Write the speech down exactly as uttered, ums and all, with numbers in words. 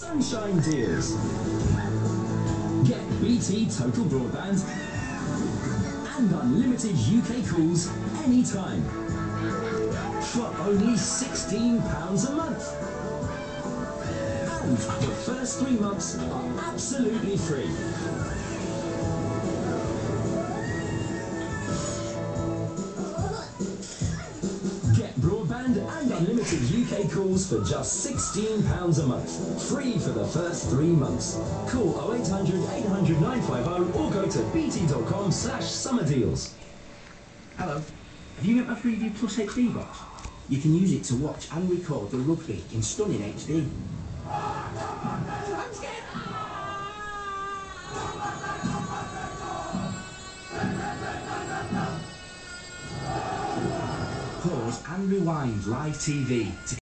sunshine deals. Get B T Total Broadband and unlimited U K calls anytime for only sixteen pounds a month. And the first three months are absolutely free. Get broadband and unlimited U K calls for just sixteen pounds a month. Free for the first three months. Call oh eight hundred, eight hundred, nine five oh or go to bt.com slash summer deals. Hello. Have you met my Freeview Plus H D box? You can use it to watch and record the rugby in stunning H D. Pause and rewind live T V to